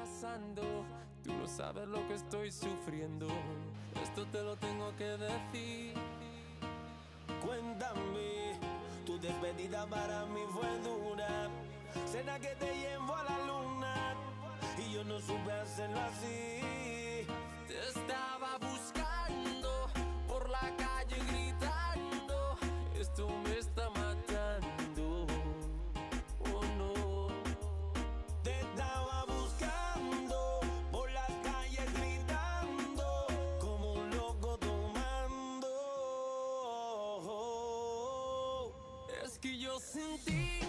pasando, tú no sabes lo que estoy sufriendo. Esto te lo tengo que decir. Cuéntame, tu despedida para mí fue dura. Cena que te llevo a la luna y yo no supe hacerlo así. Te estaba buscando por la calle gritando, esto me está matando. Oh no. Te estaba buscando por las calles gritando, como un loco tomando. Es que yo sentí